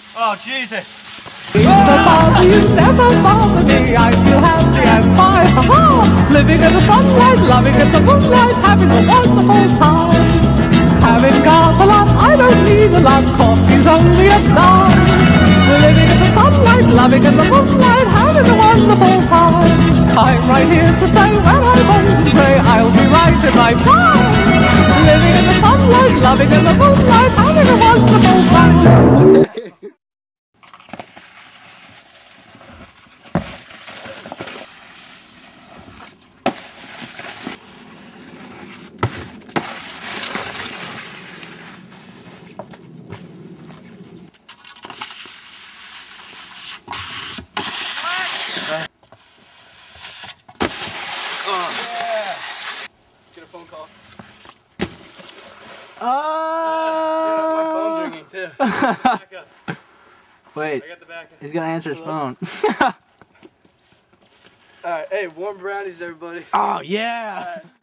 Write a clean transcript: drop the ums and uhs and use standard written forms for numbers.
Oh, Jesus. You never bother me, I feel happy and fine, ha-ha! Living in the sunlight, loving in the moonlight, having a wonderful time. Having got a lot, I don't need a lot, coffee's only a dime. Living in the sunlight, loving in the moonlight, having a wonderful time. I'm right here to stay where I want to stay, I'll be right in my prime. Living in the sunlight, loving in the moonlight, having a wonderful time. Get a phone call. Oh! My phone's ringing too. Backup. Wait, I got the backup. he's gonna answer his phone. Alright, hey, warm brownies, everybody. Oh yeah!